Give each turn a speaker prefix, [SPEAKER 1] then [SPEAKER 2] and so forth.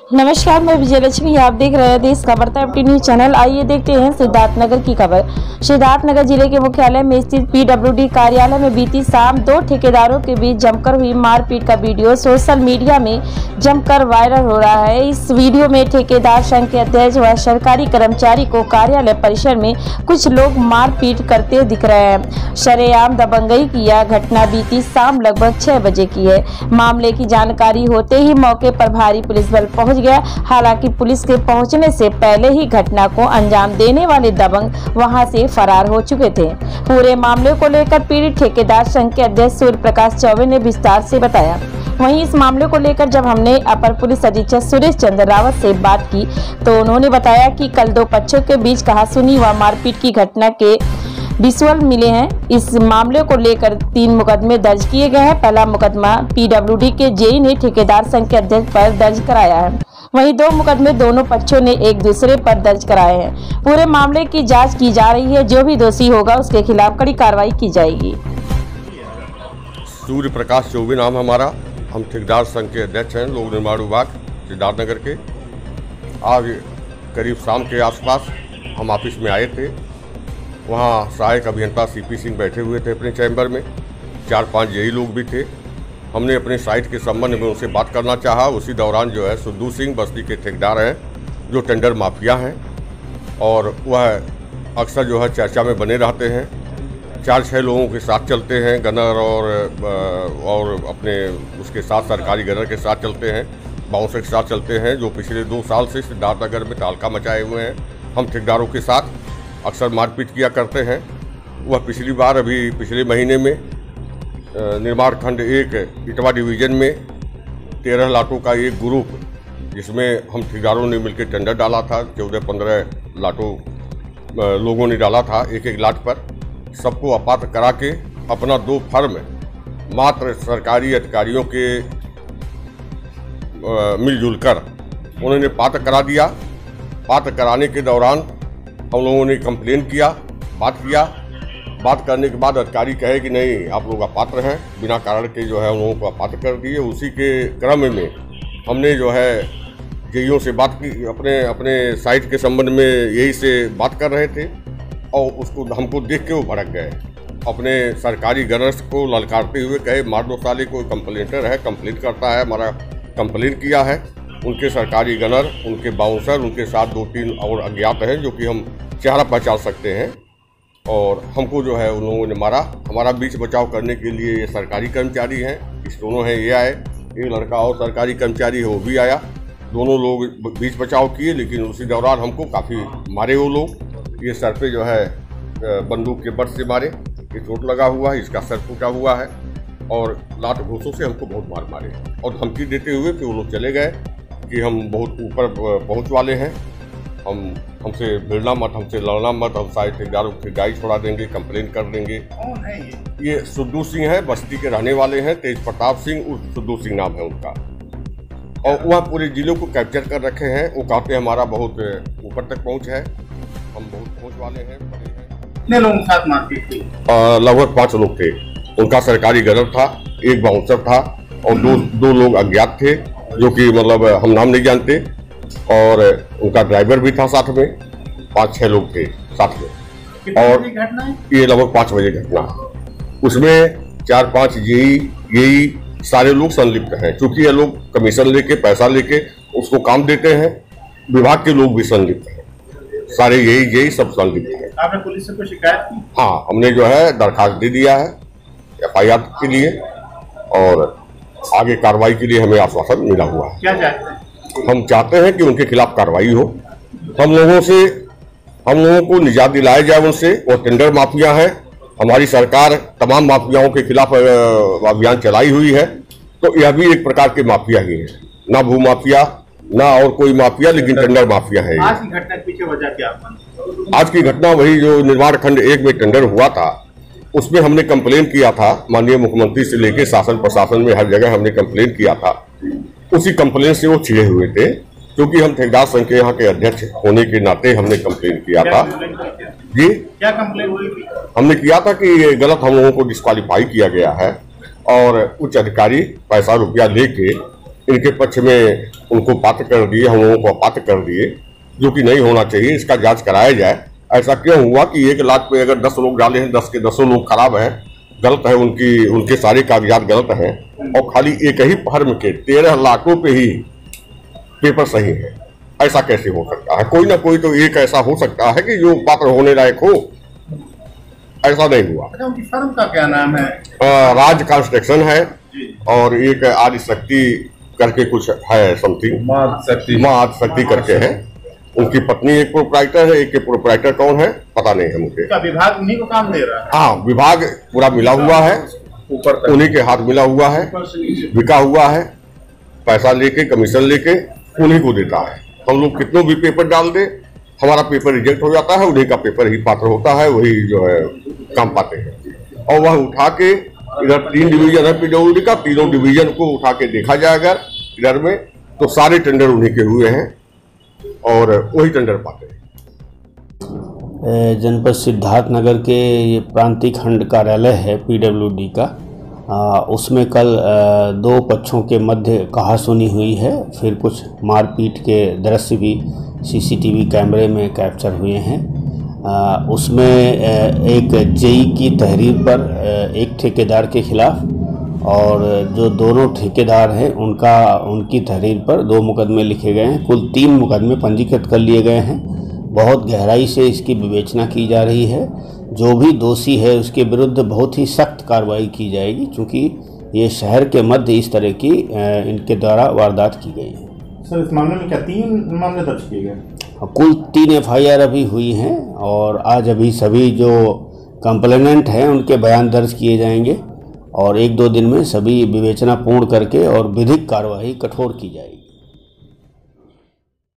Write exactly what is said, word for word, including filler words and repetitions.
[SPEAKER 1] नमस्कार, मैं विजयलक्ष्मी। आप देख रहे हैं देश का बढ़ता एफ टी न्यूज चैनल। आइए देखते हैं सिद्धार्थनगर की खबर। सिद्धार्थनगर जिले के मुख्यालय में स्थित पी डब्ल्यू डी कार्यालय में बीती शाम दो ठेकेदारों के बीच जमकर हुई मारपीट का वीडियो सोशल मीडिया में जमकर वायरल हो रहा है। इस वीडियो में ठेकेदार संघ के अध्यक्ष व सरकारी कर्मचारी को कार्यालय परिसर में कुछ लोग मारपीट करते दिख रहे हैं। शरेआम दबंगई की यह घटना बीती शाम लगभग छह बजे की है। मामले की जानकारी होते ही मौके पर भारी पुलिस बल पहुंच गया। हालांकि पुलिस के पहुंचने से पहले ही घटना को अंजाम देने वाले दबंग वहां से फरार हो चुके थे। पूरे मामले को लेकर पीड़ित ठेकेदार संघ के अध्यक्ष सूर्य प्रकाश चौबे ने विस्तार से बताया। वहीं इस मामले को लेकर जब हमने अपर पुलिस अधीक्षक सुरेश चंद्र रावत से बात की तो उन्होंने बताया कि कल दो पक्षों के बीच कहासुनी व मारपीट की घटना के विजुअल मिले हैं। इस मामले को लेकर तीन मुकदमे दर्ज किए गए हैं। पहला मुकदमा पी डब्ल्यू डी के जेई ने ठेकेदार संघ के अध्यक्ष पर दर्ज कराया है। वहीं दो मुकदमे दोनों पक्षों ने एक दूसरे पर दर्ज कराए हैं। पूरे मामले की जांच की जा रही है। जो भी दोषी होगा उसके खिलाफ कड़ी कार्रवाई की जाएगी।
[SPEAKER 2] सूर्य प्रकाश चौबे नाम हमारा। हम ठेकेदार संघ के अध्यक्ष हैं, लोक निर्माण विभाग सिद्धार्थनगर के। आज करीब शाम के आसपास हम ऑफिस में आए थे। वहाँ सहायक अभियंता सी पी सिंह बैठे हुए थे अपने चैम्बर में। चार पांच जेई लोग भी थे। हमने अपने साइट के संबंध में उनसे बात करना चाहा। उसी दौरान जो है सुद्दू सिंह बस्ती के ठेकेदार हैं, जो टेंडर माफिया हैं और वह अक्सर जो है चर्चा में बने रहते हैं। चार छः लोगों के साथ चलते हैं, गनर और और अपने उसके साथ सरकारी गनर के साथ चलते हैं, बाउंसर के साथ चलते हैं, जो पिछले दो साल से सिद्धार्थनगर में तहलका मचाए हुए हैं। हम ठेकेदारों के साथ अक्सर मारपीट किया करते हैं। वह पिछली बार अभी पिछले महीने में निर्माण खंड एक इटवा डिवीजन में तेरह लाटों का एक ग्रुप, जिसमें हम ठेकेदारों ने मिलकर टेंडर डाला था, चौदह पंद्रह लाटों लोगों ने डाला था एक एक लाट पर। सबको अपात्र करा के अपना दो फर्म मात्र सरकारी अधिकारियों के मिलजुल कर उन्होंने पात्र करा दिया। पात्र कराने के दौरान हम लोगों ने कंप्लेन किया, बात किया। बात करने के बाद अधिकारी कहे कि नहीं, आप लोग अपात्र हैं, बिना कारण के जो है हम लोगों को अपात्र कर दिए। उसी के क्रम में हमने जो है जेईओ से बात की, अपने अपने साइट के संबंध में यही से बात कर रहे थे और उसको हमको देख के वो भड़क गए। अपने सरकारी गनर्स को ललकारते हुए कहे, मार दो साले, कोई कंप्लेंटर है, कंप्लेंट करता है, हमारा कंप्लेन किया है। उनके सरकारी गनर, उनके बाउंसर, उनके साथ दो तीन और अज्ञात हैं जो कि हम चेहरा पहचान सकते हैं, और हमको जो है उन लोगों ने मारा। हमारा बीच बचाव करने के लिए ये सरकारी कर्मचारी हैं, इस दोनों हैं, ये आए, एक लड़का और सरकारी कर्मचारी है वो भी आया। दोनों लोग बीच बचाव किए, लेकिन उसी दौरान हमको काफ़ी मारे वो लोग। ये सर पे जो है बंदूक के बट से मारे, ये चोट लगा हुआ है, इसका सर टूटा हुआ है, और लात घूसों से हमको बहुत मार मारे और धमकी देते हुए फिर वो लोग चले गए कि हम बहुत ऊपर पहुँच वाले हैं, हम हमसे भिड़ना मत, हमसे लड़ना मत, हम सारे ठेकेदारों की गाड़ी छोड़ा देंगे, कंप्लेन कर देंगे। कौन है ये? ये सुद्दू सिंह है, बस्ती के रहने वाले हैं। तेज प्रताप सिंह उर्फ सुद्दू सिंह नाम है उनका, और वह पूरे जिले को कैप्चर कर रखे हैं। वो कहते हैं हमारा बहुत ऊपर तक पहुंच है, हम बहुत पहुंच वाले हैं, बड़े हैं।
[SPEAKER 3] कितने लोगों के साथ मारपीट हुई?
[SPEAKER 2] लगभग पाँच लोग थे। उनका सरकारी गनर था, एक बाउंसर था और दो दो लोग अज्ञात थे, जो कि मतलब हम नाम नहीं जानते, और उनका ड्राइवर भी था साथ में। पाँच छह लोग थे साथ में। और
[SPEAKER 3] घटना है?
[SPEAKER 2] ये लगभग पाँच बजे घटना। उसमें चार पांच जेई यही सारे लोग संलिप्त हैं, क्योंकि ये लोग कमीशन लेके, पैसा लेके उसको काम देते हैं। विभाग के लोग भी संलिप्त हैं, सारे यही जेई सब संलिप्त हैं।
[SPEAKER 3] आपने पुलिस से कोई शिकायत की?
[SPEAKER 2] हाँ, हमने जो है दरखास्त दे दिया है एफ आई आर के लिए, और आगे कार्रवाई के लिए हमें आश्वासन मिला हुआ है।
[SPEAKER 3] क्या चाहते हैं?
[SPEAKER 2] हम चाहते हैं कि उनके खिलाफ कार्रवाई हो। हम लोगों से हम लोगों को निजात दिलाया जाए उनसे। वो टेंडर माफिया हैं। हमारी सरकार तमाम माफियाओं के खिलाफ अभियान चलाई हुई है, तो यह भी एक प्रकार के माफिया ही है, ना भू माफिया ना और कोई माफिया, लेकिन टेंडर माफिया है।
[SPEAKER 3] आज की घटना के पीछे वजह क्या?
[SPEAKER 2] आज की घटना वही जो निर्माण खंड एक में टेंडर हुआ था, उसमें हमने कंप्लेन किया था। माननीय मुख्यमंत्री से लेकर शासन प्रशासन में हर जगह हमने कंप्लेन किया था। उसी कंप्लेन से वो छिड़े हुए थे, क्योंकि हम ठेकेदार संघ के यहाँ के अध्यक्ष होने के नाते हमने कंप्लेन किया था। जी,
[SPEAKER 3] क्या कंप्लेन हुई थी?
[SPEAKER 2] हमने किया था कि ये गलत हम लोगों को डिस्क्वालीफाई किया गया है, और उच्च अधिकारी पैसा रुपया लेके इनके पक्ष में उनको पात्र कर दिए, हम लोगों को अपात्र कर दिए, जो कि नहीं होना चाहिए। इसका जांच कराया जाए। ऐसा क्यों हुआ कि एक लाख पे अगर दस लोग डाले हैं, दस के दसों लोग खराब हैं, गलत है, उनकी उनके सारे कागजात गलत हैं, और खाली एक ही फर्म के तेरह लाखों पे ही पेपर सही है। ऐसा कैसे हो सकता है? कोई ना कोई तो एक ऐसा हो सकता है कि जो पात्र होने लायक हो। ऐसा नहीं हुआ।
[SPEAKER 3] अच्छा, उनकी फर्म का क्या नाम है?
[SPEAKER 2] आ, राज कंस्ट्रक्शन है और एक आदि शक्ति करके कुछ है, समथिंग मां शक्ति मां आदि शक्ति करके है। उनकी पत्नी एक प्रोप्राइटर है, एक के प्रोप्राइटर कौन है पता नहीं है मुझे।
[SPEAKER 3] क्या विभाग उन्हीं को काम दे रहा है?
[SPEAKER 2] हाँ, विभाग पूरा मिला हुआ है, ऊपर उन्हीं के हाथ मिला हुआ है, बिका हुआ है, पैसा लेके कमीशन लेके उन्हीं को देता है। हम लोग कितनों भी पेपर डाल दे, हमारा पेपर रिजेक्ट हो जाता है, उन्हीं का पेपर ही पात्र होता है, वही जो है काम पाते हैं। और वह उठा के इधर तीन डिवीजन है पीडब्ल्यूडी का, तीनों डिवीजन को उठा के देखा जाएगा इधर में तो सारे टेंडर उन्हीं के हुए हैं और वही टेंडर पाते हैं।
[SPEAKER 4] जनपद सिद्धार्थ नगर के ये प्रांतीय खंड कार्यालय है पीडब्ल्यूडी का, आ, उसमें कल आ, दो पक्षों के मध्य कहासुनी हुई है। फिर कुछ मारपीट के दृश्य भी सीसीटीवी कैमरे में कैप्चर हुए हैं। आ, उसमें आ, एक जेई की तहरीर पर आ, एक ठेकेदार के खिलाफ और जो दोनों ठेकेदार हैं उनका उनकी तहरीर पर दो मुकदमे लिखे गए हैं। कुल तीन मुकदमे पंजीकृत कर लिए गए हैं। बहुत गहराई से इसकी विवेचना की जा रही है। जो भी दोषी है उसके विरुद्ध बहुत ही सख्त कार्रवाई की जाएगी, क्योंकि ये शहर के मध्य इस तरह की इनके द्वारा वारदात की गई है।
[SPEAKER 3] सर, इस मामले में क्या तीन मामले दर्ज किए गए?
[SPEAKER 4] कुल तीन एफ आई आर अभी हुई हैं और आज अभी सभी जो कंप्लेनेंट हैं उनके बयान दर्ज किए जाएंगे और एक दो दिन में सभी विवेचना पूर्ण करके और विधिक कार्रवाई कठोर की जाएगी।